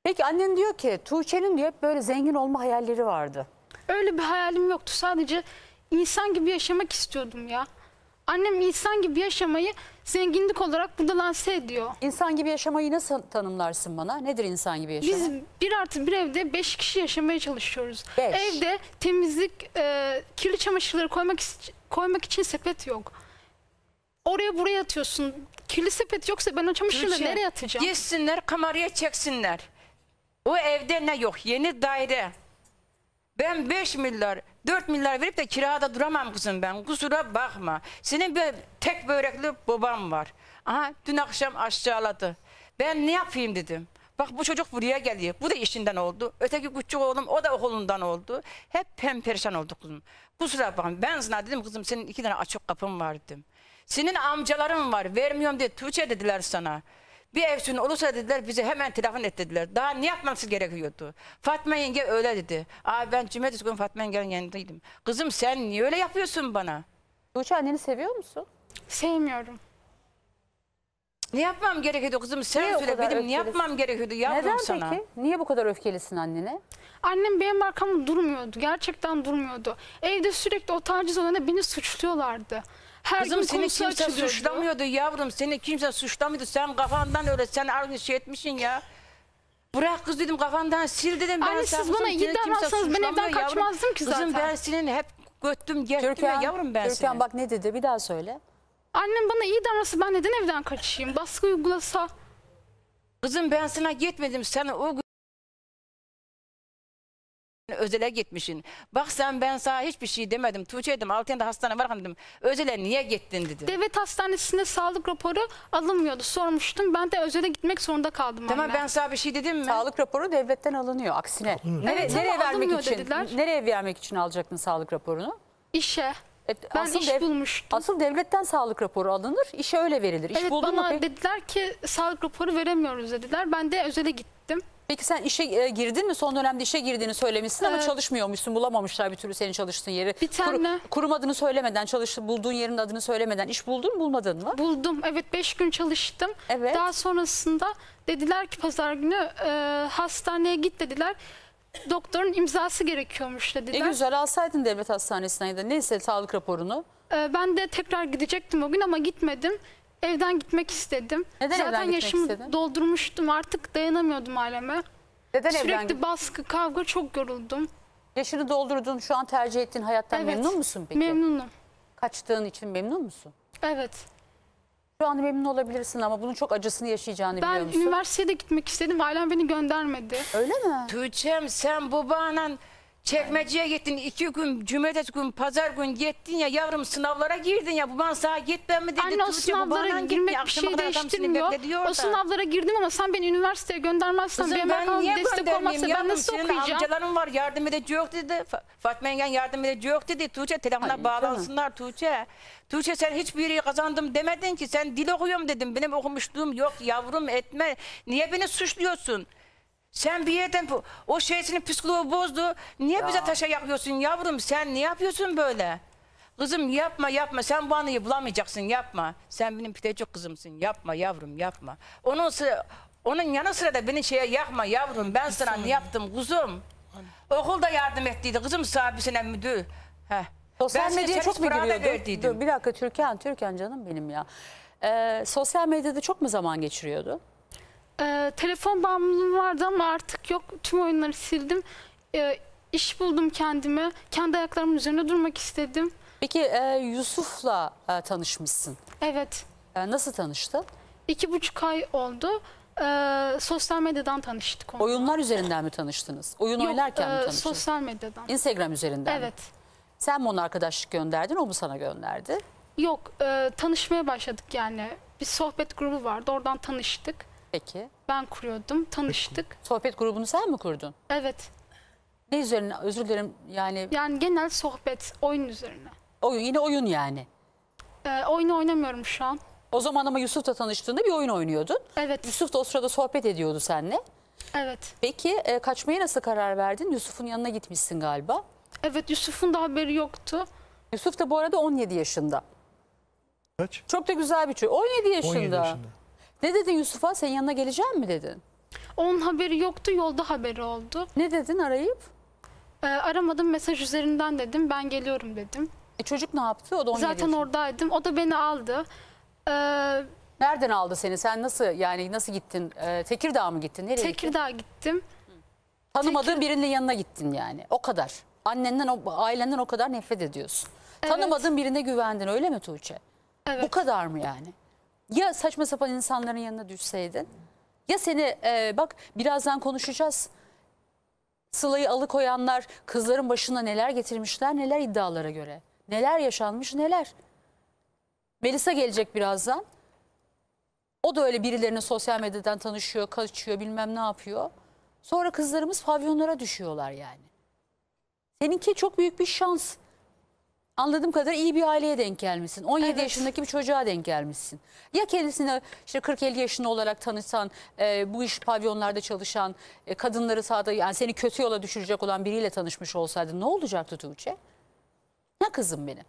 Peki annen diyor ki Tuğçe'nin diyor hep böyle zengin olma hayalleri vardı. Öyle bir hayalim yoktu. Sadece insan gibi yaşamak istiyordum ya. Annem insan gibi yaşamayı zenginlik olarak burada lanse ediyor. İnsan gibi yaşamayı nasıl tanımlarsın bana? Nedir insan gibi yaşamak? Biz 1+1 evde 5 kişi yaşamaya çalışıyoruz. 5. Evde temizlik, kirli çamaşırları koymak için sepet yok. Oraya buraya atıyorsun. Kirli sepet yoksa ben o çamaşırları nereye atacağım? Gitsinler kameraya çeksinler. O evde ne yok? Yeni daire. Ben 5 milyar, 4 milyar verip de kirada duramam kızım ben. Kusura bakma. Senin bir tek börekli babam var. Aha dün akşam aşağıladı. Ben ne yapayım dedim. Bak bu çocuk buraya geliyor. Bu da işinden oldu. Öteki küçük oğlum o da okulundan oldu. Hep perişan olduk kızım. Kusura bakma. Ben sana dedim kızım senin 2 tane açık kapın var dedim. Senin amcaların var. Vermiyorum diye Tuğçe dediler sana. Bir evsün olursa dediler bize hemen telefon et dediler. Daha ne yapması gerekiyordu? Fatma yenge öyle dedi. Ben cumartesi günü Fatma yengenin yanındaydım. Kızım sen niye öyle yapıyorsun bana? Tuğçe anneni seviyor musun? Sevmiyorum. Ne yapmam gerekiyordu kızım? Sen Niye o söyle kadar benim ne öfkelisin? yapmam gerekiyordu yavrum Neden sana? peki? Niye bu kadar öfkelisin annene? Annem benim arkamda durmuyordu. Gerçekten durmuyordu. Evde sürekli o taciz olanı beni suçluyorlardı. Her Kızım gün seni konusu kimse açılıyordu. suçlamıyordu yavrum. Seni kimse suçlamıyordu. Sen kafandan öyle sen aynı şey etmişsin ya. Bırak kız dedim kafandan sil dedim. Ben Anne sana, siz bana kızım, iyi seni kimse davransanız ben evden suçlamıyor yavrum. kaçmazdım ki zaten. Kızım ben senin hep göttüm gettim ya yavrum ben seni. Türkan bak ne dedi bir daha söyle. Annem bana iyi davransa ben neden evden kaçayım? Baskı uygulasa. Kızım ben sana gitmedim. Sen o gün özele gitmişsin. Bak sen ben sana hiçbir şey demedim. Tuğçe dedim 6 yılında hastane var dedim. Özele niye gittin dedim. Devlet hastanesinde sağlık raporu alınmıyordu. Sormuştum. Ben de özele gitmek zorunda kaldım Tamam anne. ben sana bir şey dedim mi? Sağlık raporu devletten alınıyor aksine. Evet, Nereye ama vermek alınmıyor için? dediler. Nereye vermek için alacaktın sağlık raporunu? İşe. Ben iş bulmuştum. Asıl devletten sağlık raporu alınır, işe öyle verilir. İş Evet buldun mu bana peki? dediler ki sağlık raporu veremiyoruz dediler. Ben de özele gittim. Peki sen işe girdin mi? Son dönemde işe girdiğini söylemişsin ama çalışmıyormuşsun. Bulamamışlar bir türlü senin çalıştığın yeri. Bir tane- Kurum adını söylemeden, bulduğun yerin adını söylemeden iş buldun mu, bulmadın mı? Buldum. Evet 5 gün çalıştım. Evet. Daha sonrasında dediler ki pazar günü hastaneye git dediler. Doktorun imzası gerekiyormuş dediler. Güzel alsaydın devlet hastanesinden ya da neyse sağlık raporunu. Ben de tekrar gidecektim o gün ama gitmedim. Evden gitmek istedim. Neden Zaten evden gitmek yaşımı istedin? doldurmuştum. Artık dayanamıyordum aileme. Neden Sürekli baskı, kavga, çok yoruldum. Yaşını doldurdun, şu an tercih ettiğin hayattan Evet. memnun musun peki? Memnunum. Kaçtığın için memnun musun? Evet. Şu an memnun olabilirsin ama bunun çok acısını yaşayacağını Ben biliyor musun? üniversiteye de gitmek istedim. Ailem beni göndermedi. Öyle mi? Tuğçe'm sen babanla çekmeceye gittin 2 gün, cumartesi gün, pazar gün gittin ya yavrum sınavlara girdin ya baban sana gitme mi dedi. Anne o Tuğçe, babanla sınavlara gittin, girmek bir akşama şey kadar adam seni değiştirmiyor. beklediyor O orada. sınavlara girdim ama sen beni üniversiteye göndermezsen Kızım benim ben arkamda niye destek göndermeyeyim olmazsa ben yavrum? nasıl Senin okuyacağım? amcaların var yardım edici yok dedi. Fatma yengen yardım edici yok dedi. Tuğçe telefona Ay, bağlansınlar Tuğçe. Tuğçe sen hiçbir yeri kazandım demedin ki. Sen dil okuyorum dedim. Benim okumuşluğum yok yavrum etme. Niye beni suçluyorsun? Sen bir yerden o şeysinin psikoloğu bozdu. Niye bize taşa yakıyorsun yavrum? Sen ne yapıyorsun böyle? Kızım yapma yapma. Sen bu anıyı bulamayacaksın yapma. Sen benim pitecik kızımsın. Yapma yavrum yapma. Onun yanı sıra da beni şeye yakma yavrum. Ben sana ne yaptım kuzum? Okulda yardım ettiydi. Kızım sahibisine müdür. Heh. Sosyal Ben medyaya sana çok mu hiç para da giriyordun? verdiydim. Dur, bir dakika Türkan canım benim ya. Sosyal medyada çok mu zaman geçiriyordu? Telefon bağımlılığım vardı ama artık yok. Tüm oyunları sildim. İş buldum kendime. Kendi ayaklarımın üzerine durmak istedim. Peki Yusuf'la tanışmışsın. Evet. Nasıl tanıştın? 2,5 ay oldu. Sosyal medyadan tanıştık onunla. Oyunlar üzerinden mi tanıştınız? Oyun Yok, oynarken mi tanıştınız? sosyal medyadan. Instagram üzerinden mi? Evet. Sen mi ona arkadaşlık gönderdin, o mu sana gönderdi? Yok, tanışmaya başladık yani. Bir sohbet grubu vardı, oradan tanıştık. Peki. Ben kuruyordum, tanıştık. Sohbet grubunu sen mi kurdun? Evet. Ne üzerine? Özür dilerim yani Yani genel sohbet, oyun üzerine. oyun, yine oyun yani. Oyun oynamıyorum şu an. O zaman ama Yusuf'la tanıştığında bir oyun oynuyordun. Evet, Yusuf da o sırada sohbet ediyordu seninle. evet. Peki kaçmaya nasıl karar verdin? Yusuf'un yanına gitmişsin galiba. Evet, Yusuf'un da haberi yoktu. Yusuf da bu arada 17 yaşında. Kaç? Çok da güzel bir çocuk. 17 yaşında. 17 yaşında. Ne dedin Yusuf'a? Senin yanına geleceğim mi dedin? Onun haberi yoktu, yolda haberi oldu. Ne dedin arayıp? Aramadım, mesaj üzerinden dedim. Ben geliyorum dedim. Çocuk ne yaptı? O da 17 Zaten yaşında. oradaydım. O da beni aldı. Nereden aldı seni? Sen nasıl gittin? Tekirdağ mı gittin? Nereye gittin? Tekirdağ'a gittim. Tanımadığın birinin yanına gittin yani. O kadar. Annenden, ailenden o kadar nefret ediyorsun. Evet. Tanımadığın birine güvendin, öyle mi Tuğçe? Evet. Bu kadar mı yani? Ya saçma sapan insanların yanına düşseydin? Ya seni bak birazdan konuşacağız. Sıla'yı alıkoyanlar kızların başına neler getirmişler, neler iddialara göre. Neler yaşanmış, neler. Melisa gelecek birazdan. O da öyle birilerine sosyal medyadan tanışıyor, kaçıyor, bilmem ne yapıyor. Sonra kızlarımız pavyonlara düşüyorlar yani. Seninki çok büyük bir şans. Anladığım kadar iyi bir aileye denk gelmişsin. 17 Evet. yaşındaki bir çocuğa denk gelmişsin. Ya kendisine işte 40-50 yaşında olarak tanışsan, bu iş pavyonlarda çalışan, kadınları sağda yani seni kötü yola düşürecek olan biriyle tanışmış olsaydın ne olacaktı Tuğçe? Ne kızım benim?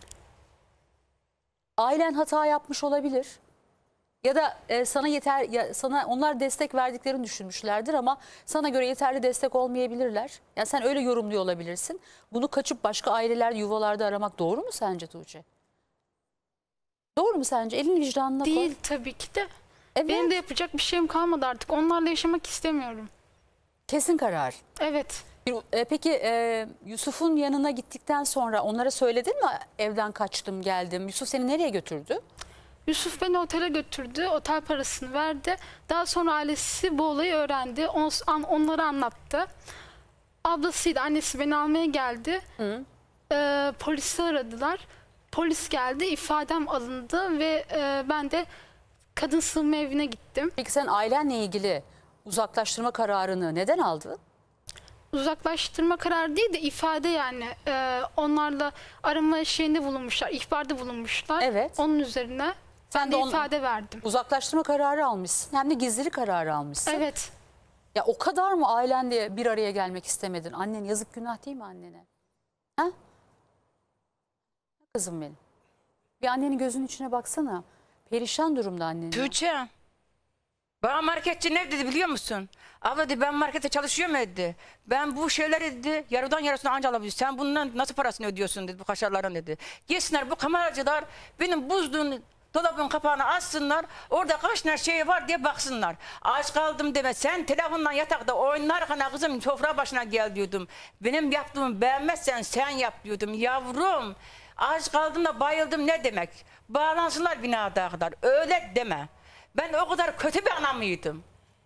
Ailen hata yapmış olabilir. Ya da sana onlar destek verdiklerini düşünmüşlerdir ama sana göre yeterli destek olmayabilirler. Yani sen öyle yorumluyor olabilirsin. Bunu kaçıp başka aileler, yuvalarda aramak doğru mu sence Tuğçe? Doğru mu sence? Elin vicdanına koy. Değil tabii ki de. Evet. Benim de yapacak bir şeyim kalmadı artık. Onlarla yaşamak istemiyorum. Kesin karar. Evet. Peki Yusuf'un yanına gittikten sonra onlara söyledin mi evden kaçtım geldim? Yusuf seni nereye götürdü? Yusuf beni otele götürdü. Otel parasını verdi. Daha sonra ailesi bu olayı öğrendi. Onlara anlattı. Ablasıydı, annesi beni almaya geldi. Polisi aradılar. Polis geldi, ifadem alındı ve ben de kadın sığınma evine gittim. Peki sen ailenle ilgili uzaklaştırma kararını neden aldın? Uzaklaştırma kararı değil de ifade yani. Onlarla arama şeyinde bulunmuşlar, ihbarda bulunmuşlar. Evet. Onun üzerine Sen ben de de ifade verdim. Uzaklaştırma kararı almışsın. Hem de gizlilik kararı almışsın. Evet. Ya o kadar mı ailenle bir araya gelmek istemedin? Annen yazık, günah değil mi annene? Ha? Kızım benim. Bir annenin gözünün içine baksana. Perişan durumda annen. ya. Tuğçe. Bana marketçi ne dedi biliyor musun? Abla dedi ben markette çalışıyorum dedi. Ben bu şeyleri dedi yarıdan yarısını anca alabiliyorum. Sen bundan nasıl parasını ödüyorsun dedi bu kaşarların dedi. Gitsinler bu kameracılar benim buzluğun dolabın kapağını açsınlar. Orada kaç tane şey var diye baksınlar. Aç kaldım deme. Sen telefonla yatakta oynarken kızım sofra başına gel diyordum. Benim yaptığımı beğenmezsen sen yap diyordum. Yavrum aç kaldım da bayıldım ne demek? Bağlansınlar binada kadar. Öyle deme. Ben o kadar kötü bir anam mıydım?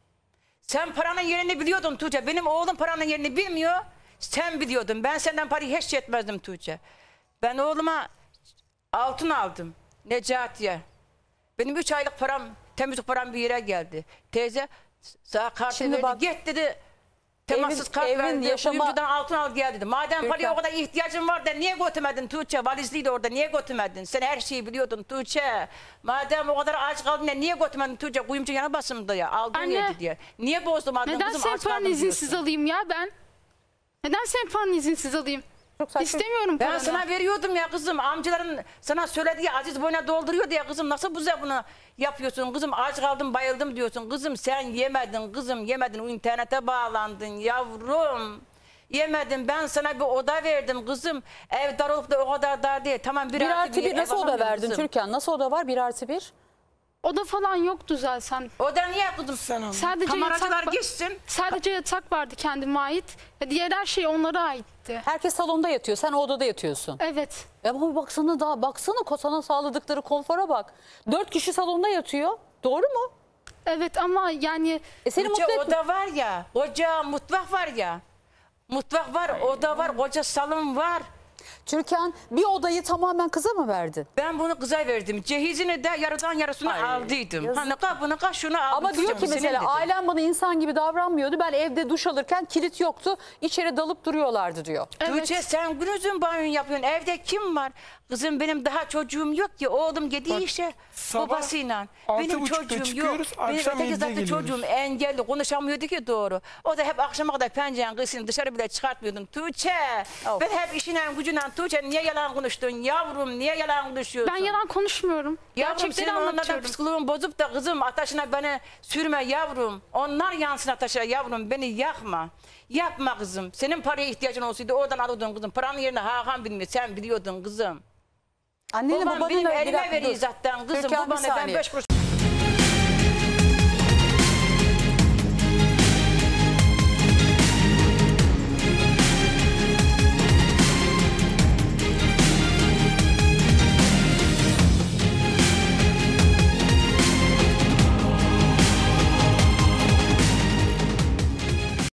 Sen paranın yerini biliyordun Tuğçe. Benim oğlum paranın yerini bilmiyor. Sen biliyordun. Ben senden parayı hiç yetmezdim Tuğçe. Ben oğluma altın aldım. Necati'ye. Benim 3 aylık param, temizlik param bir yere geldi. Teyze sağ kartı Şimdi verdi. bak, Git dedi. Temassız kart evin verdi. yaşama- Kuyumcudan altın al gel dedi. Madem Türkan. paraya o kadar ihtiyacın var da niye götürmedin Tuğçe? Valizliydi orada niye götürmedin? Sen her şeyi biliyordun Tuğçe. Madem o kadar aç kaldın da niye götürmedin Tuğçe? Kuyumcu yana basımdı ya. Aldın Anne, yedi diye. Niye bozdum adını Neden kızım senin aç paranı kaldım izinsiz diyorsun. alayım ya ben? Neden senin paranı izinsiz alayım? Çok saçma. İstemiyorum Ben paranı. sana veriyordum ya kızım. Amcaların sana söylediği Aziz boyuna dolduruyor diye kızım. Nasıl bize bunu yapıyorsun kızım? Aç kaldım bayıldım diyorsun. Kızım sen yemedin kızım yemedin. O internete bağlandın yavrum. Yemedin ben sana bir oda verdim kızım. Ev dar olup da o kadar dar değil. Tamam 1+1 nasıl ev oda alamıyorum verdin kızım. Türkan? Nasıl oda var 1+1? Oda falan yoktu zaten. Oda niye kızım? Sadece Kameracılar yatak, gitsin. sadece yatak vardı kendime ait. Ve diğer her şey onlara aitti. Herkes salonda yatıyor. Sen o odada yatıyorsun. Evet. Ama baksana sana sağladıkları konfora bak. 4 kişi salonda yatıyor. Doğru mu? Evet ama yani Seni Koca mutlu et. oda var ya. Koca mutfak var ya. Mutfak var, oda var, koca salon var. Türkan bir odayı tamamen kıza mı verdin? Ben bunu kıza verdim. Cehizini de yarıdan yarısını Ay, aldıydım. yazık. Hani kapını şunu aldım. Ama diyor ki kızım, senin mesela dedi. ailem bana insan gibi davranmıyordu. Ben evde duş alırken kilit yoktu. İçeri dalıp duruyorlardı diyor. evet. Tuğçe sen günüzün banyo yapıyorsun. Evde kim var? Kızım benim daha çocuğum yok ki. Oğlum gidiyor işe sabah babasıyla. 6.30'da Benim çocuğum yok. çıkıyoruz, Benim akşam öteki 7'de zaten geliyoruz. çocuğum engelli. Konuşamıyordu ki doğru. O da hep akşama kadar pencerenin kıyısını dışarı bile çıkartmıyordum. Tuğçe Of. ben hep işine gücüne Tuğçe niye yalan konuştun? Yavrum niye yalan konuşuyorsun? Ben yalan konuşmuyorum. Yavrum Gerçekleri senin onlardan anlatıyorum. psikoloğun bozup da kızım ateşine beni sürme yavrum. Onlar yansın ateşe yavrum, beni yakma. Yapma kızım. Senin paraya ihtiyacın olsaydı oradan alırdın kızım. Paranın yerine Hakan bilmiyor, sen biliyordun kızım. Annenle Babam babanın benim bir elime dakika, veriyor dur. zaten kızım. Türkan, bir Babana ben saniye. 5 kuruş